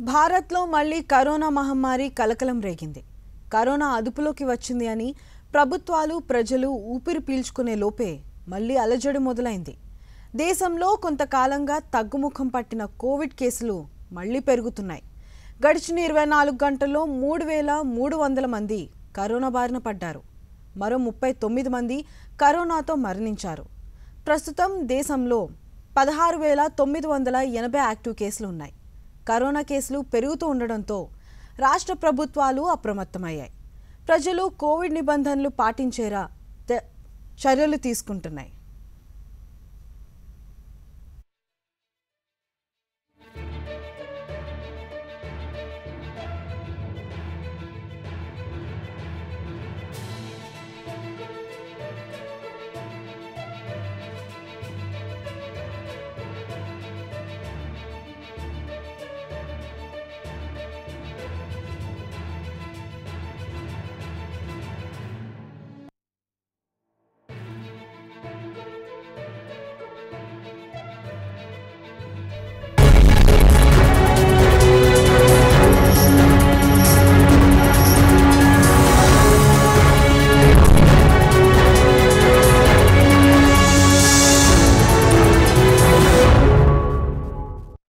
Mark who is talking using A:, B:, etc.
A: భారత్లో మళ్ళీ కరోనా మహమ్మారి కలకలం రేగింది. కరోనా అదుపులోకి వచ్చింది అని ప్రభుత్వాలు ప్రజలు ఊపిరి పీల్చుకునే లోపే మళ్ళీ అలజడి మొదలైంది. దేశంలో కొంతకాలంగా తగ్గుముఖం పట్టిన కోవిడ్ కేసులు మళ్ళీ పెరుగుతున్నాయి. గడిచిన 24 గంటల్లో 3,300 మంది కరోనా బారిన పడ్డారు. మరో 39 మంది కరోనాతో మరణించారు. ప్రస్తుతం దేశంలో 16,980 యాక్టివ్ కేసులు ఉన్నాయి. కరోనా కేసులు పెరుగుతూ ఉండడంతో రాష్ట్ర ప్రభుత్వాలు అప్రమత్తమయ్యాయి. ప్రజలు కోవిడ్ నిబంధనలు పాటించేలా చర్యలు తీసుకుంటున్నాయి.